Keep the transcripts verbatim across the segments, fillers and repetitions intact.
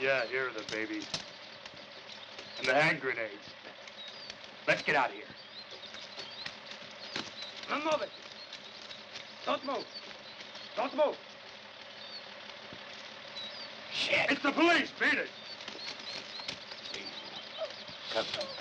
Yeah, here are the babies. And the hand grenades. Let's get out of here. Don't move it. Don't move. Don't move. Shit! It's the police! Beat it! Come.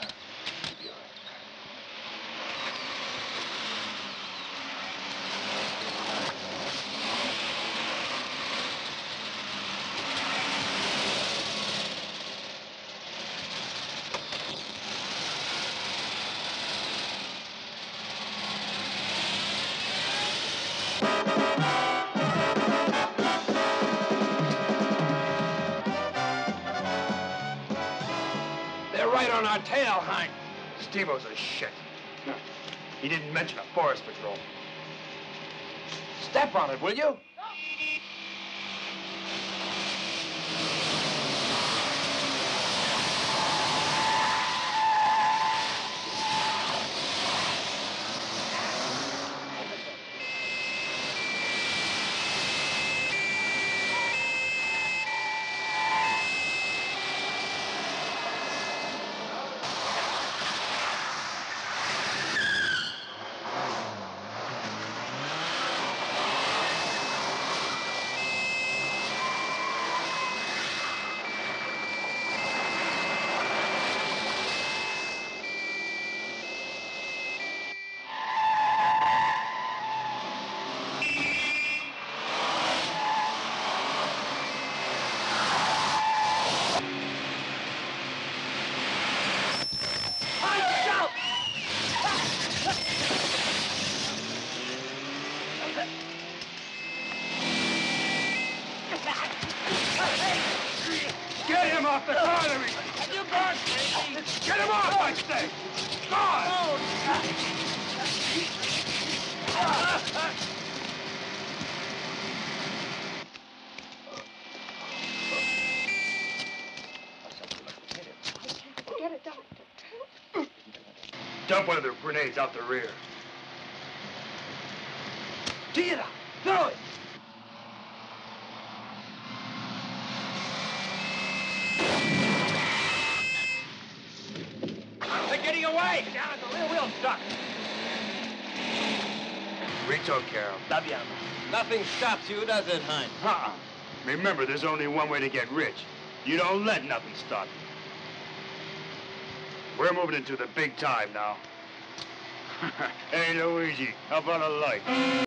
They're right on our tail, Hank. Steve-O's a shit. He didn't mention a forest patrol. Step on it, will you? Get him off the artery! You burnt me! Get him off, I say! Go on! Get it, Doctor. Dump one of their grenades out the rear. Tira! Throw it! They're getting away! Down at the rear wheel stuck. We took care of them. L'abbiamo. Nothing stops you, does it, Hank? Uh-uh. Remember, there's only one way to get rich. You don't let nothing stop you. We're moving into the big time now. Hey, Luigi, how about a light?